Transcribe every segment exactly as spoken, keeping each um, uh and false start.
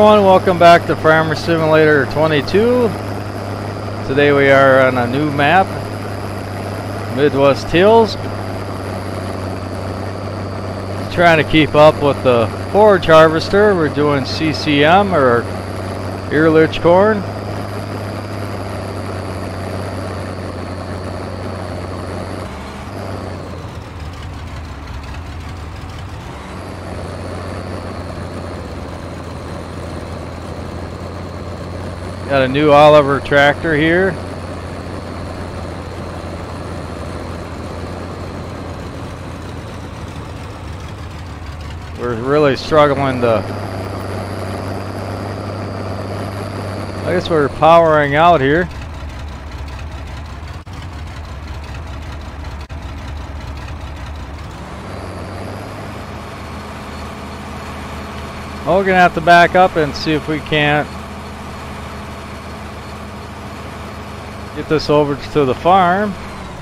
everyone, welcome back to Farmer Simulator twenty-two. Today we are on a new map, Midwest Hills. Trying to keep up with the forage harvester. We're doing C C M, or Earlage corn. Got a new Oliver tractor here. We're really struggling to... I guess we're powering out here. Well, we're gonna have to back up and see if we can't get this over to the farm.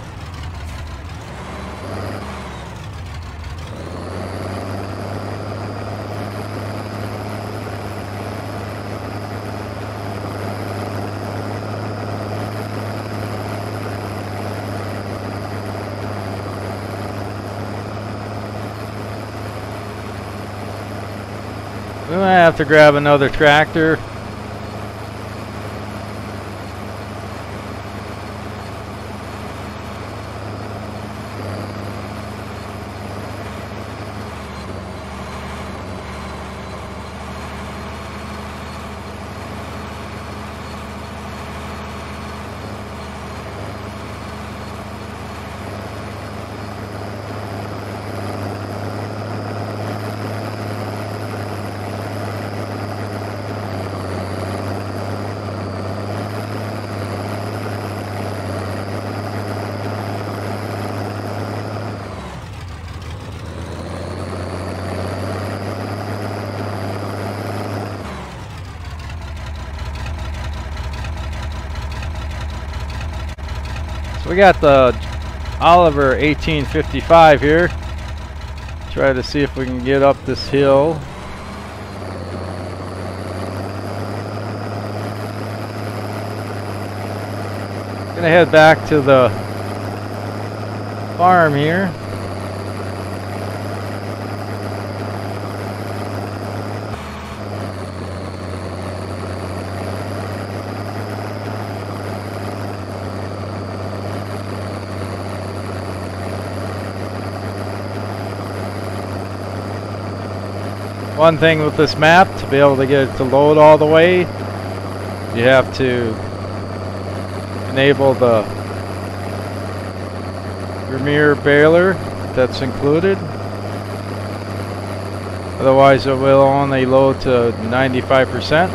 We might have to grab another tractor. We got the Oliver eighteen fifty-five here. Try to see if we can get up this hill. Gonna head back to the farm here. One thing with this map, to be able to get it to load all the way, you have to enable the Vermeer baler that's included. Otherwise it will only load to ninety-five percent.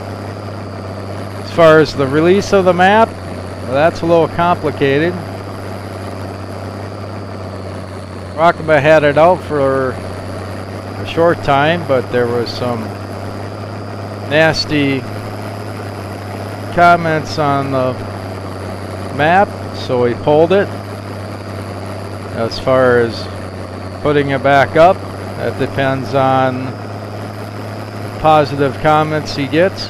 As far as the release of the map, well, that's a little complicated. Bronkema had it out for a short time, but there was some nasty comments on the map, so we pulled it. As far as putting it back up, that depends on positive comments he gets.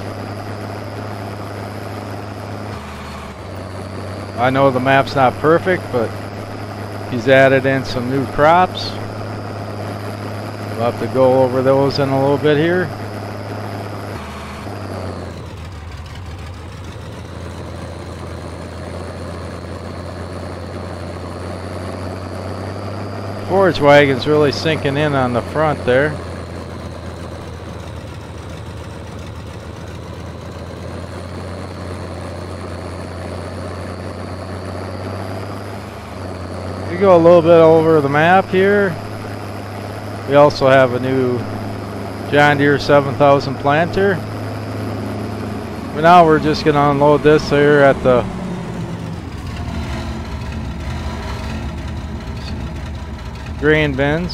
I know the map's not perfect, but he's added in some new crops. We'll have to go over those in a little bit here. Forage wagon's really sinking in on the front there. We go a little bit over the map here. We also have a new John Deere seven thousand planter. But now we're just going to unload this here at the grain bins.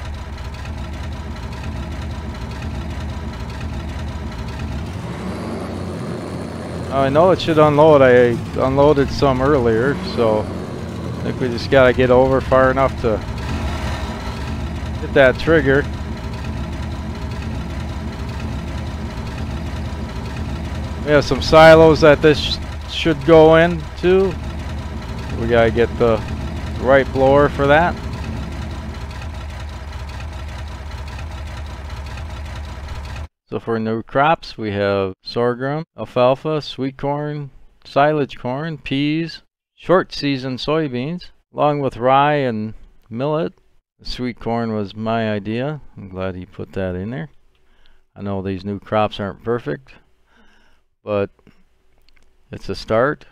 I know it should unload. I unloaded some earlier, so I think we just got to get over far enough to hit that trigger. We have some silos that this sh should go into. We gotta get the right blower for that. So for new crops, we have sorghum, alfalfa, sweet corn, silage corn, peas, short season soybeans, along with rye and millet. The sweet corn was my idea. I'm glad he put that in there. I know these new crops aren't perfect, but it's a start.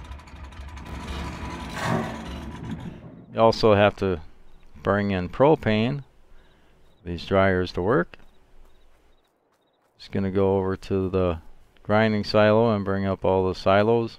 You also have to bring in propane for these dryers to work. Just gonna go over to the grinding silo and bring up all the silos.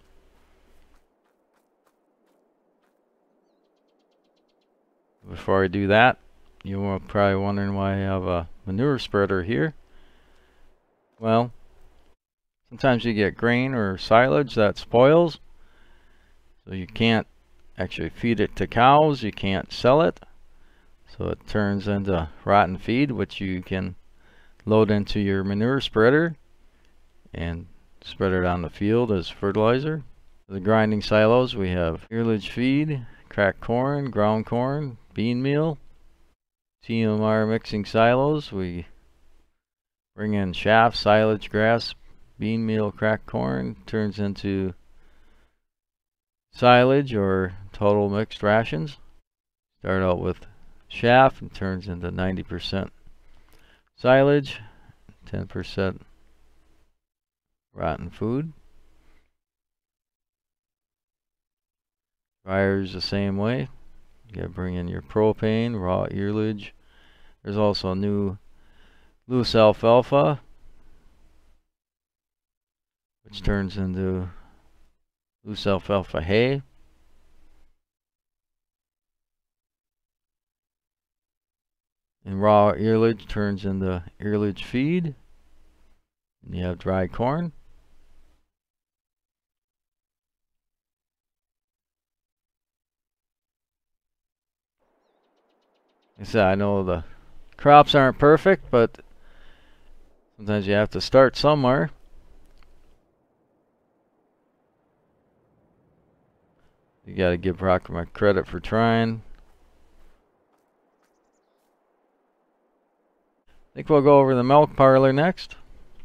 Before I do that, you were probably wondering why I have a manure spreader here. Well, sometimes you get grain or silage that spoils, so you can't actually feed it to cows, you can't sell it, so it turns into rotten feed, which you can load into your manure spreader and spread it on the field as fertilizer. The grinding silos, we have earlage feed, cracked corn, ground corn, bean meal. T M R mixing silos, we bring in chaff, silage, grass, bean meal, cracked corn, turns into silage or total mixed rations. Start out with chaff and turns into ninety percent silage, ten percent rotten food. Dryers the same way. You gotta bring in your propane, raw earlage. There's also new loose alfalfa, which turns into loose alfalfa hay. And raw earlage turns into earlage feed. And you have dry corn. Like I said, I know the crops aren't perfect, but sometimes you have to start somewhere. You gotta give Bronkema credit for trying. I think we'll go over the milk parlor next.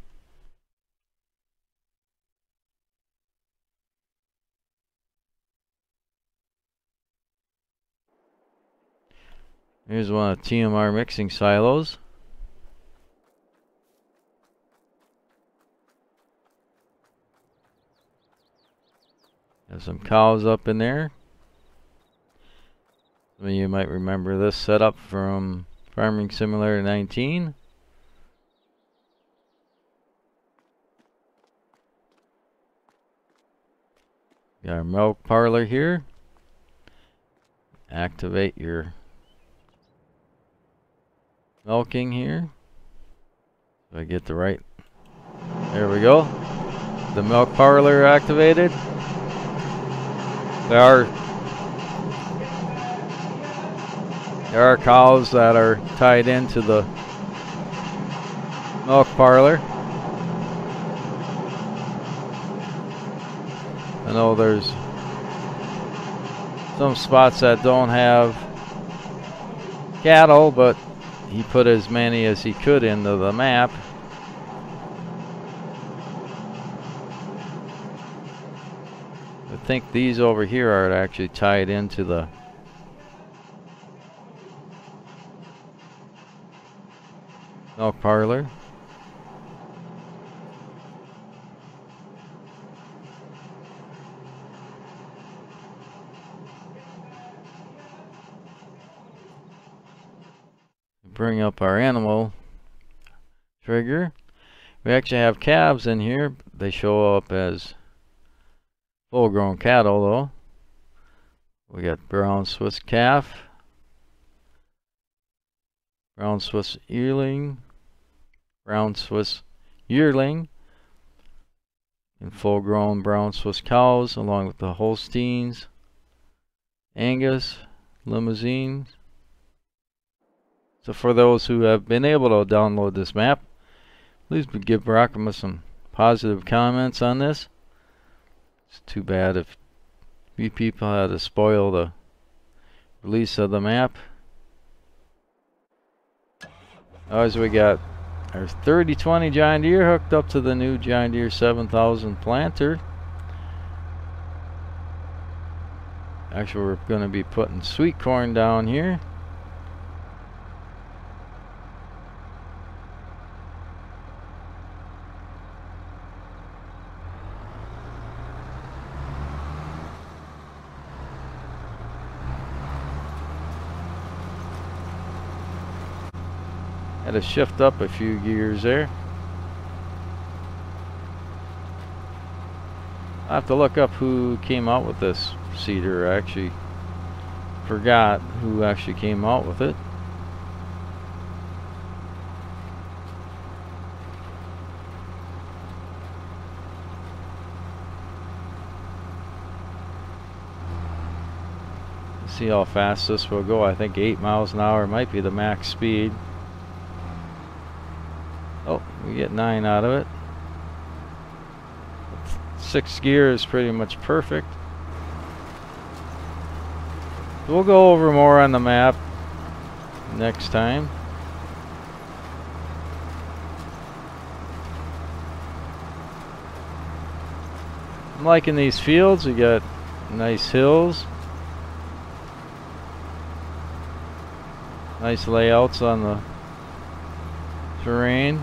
Here's one of T M R mixing silos. Have some cows up in there. Some of you might remember this setup from Farming Simulator nineteen. Got our milk parlor here. Activate your milking here. So I get the right. There we go. The milk parlor activated. There are there are cows that are tied into the milk parlor. I know there's some spots that don't have cattle, but he put as many as he could into the map. I think these over here are actually tied into the milk parlor. Bring up our animal trigger. We actually have calves in here. They show up as full-grown cattle though. We got brown Swiss calf, brown Swiss yearling, brown Swiss yearling, and full-grown brown Swiss cows along with the Holsteins, Angus, Limousines. So for those who have been able to download this map, please give Bronkema some positive comments on this. It's too bad if you people had to spoil the release of the map. As we got our thirty twenty John Deere hooked up to the new John Deere seven thousand planter. Actually, we're going to be putting sweet corn down here. Had to shift up a few gears there. I have to look up who came out with this seeder. I actually forgot who actually came out with it. Let's see how fast this will go. I think eight miles an hour might be the max speed. Oh, we get nine out of it. Six gear is pretty much perfect. We'll go over more on the map next time. I'm liking these fields. We got nice hills, nice layouts on the terrain.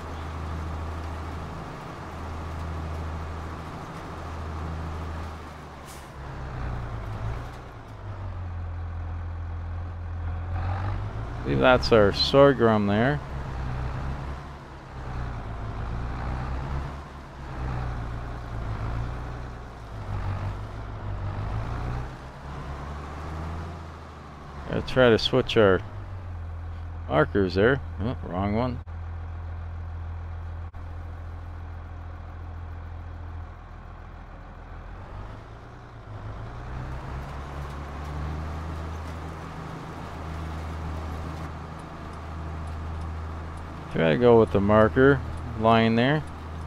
I believe that's our sorghum there. Gotta try to switch our markers there. Oh, wrong one. Try to go with the marker line there.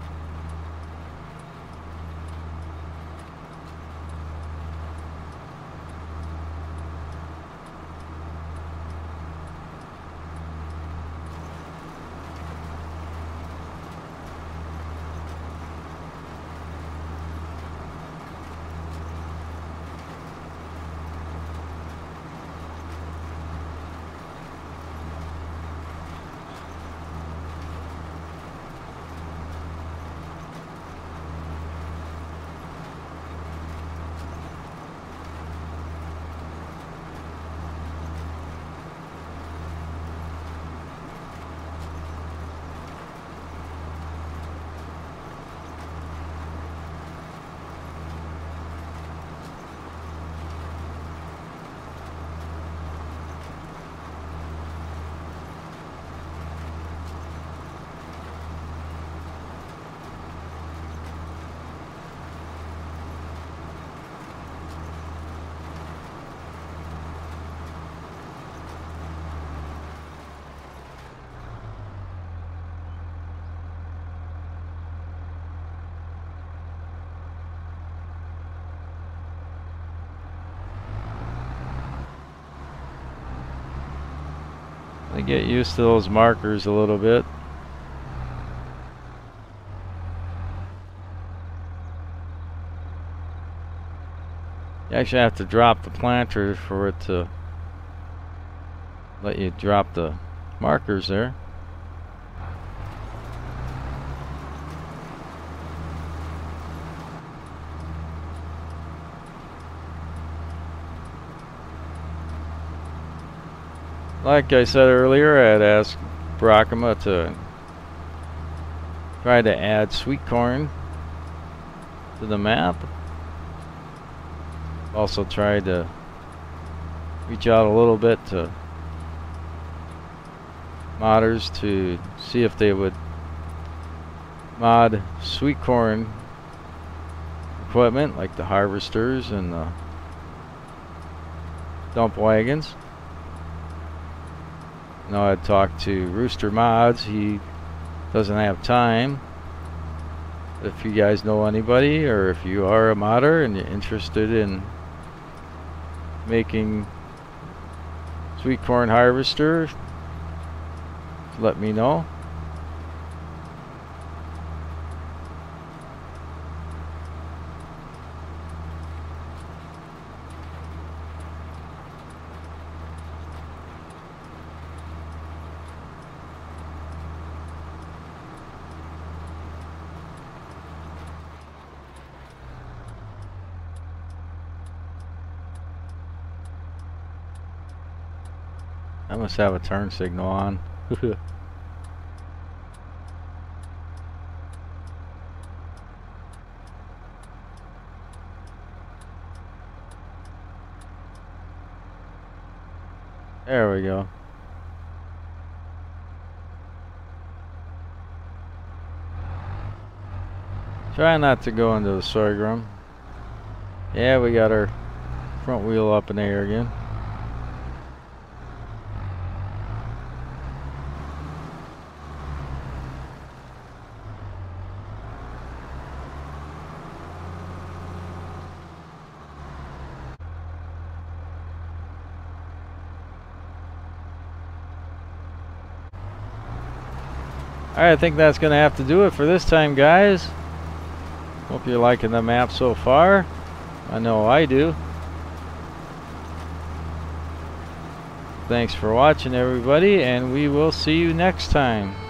I get used to those markers a little bit. You actually have to drop the planter for it to let you drop the markers there. Like I said earlier, I had asked Bronkema to try to add sweet corn to the map. Also tried to reach out a little bit to modders to see if they would mod sweet corn equipment like the harvesters and the dump wagons. Now I'd talked to Rooster Mods. He doesn't have time If you guys know anybody, or if you are a modder and you're interested in making sweet corn harvester, let me know. I must have a turn signal on. There we go. Try not to go into the sorghum. Yeah, we got our front wheel up in the air again. Alright, I think that's going to have to do it for this time, guys. Hope you're liking the map so far. I know I do. Thanks for watching, everybody, and we will see you next time.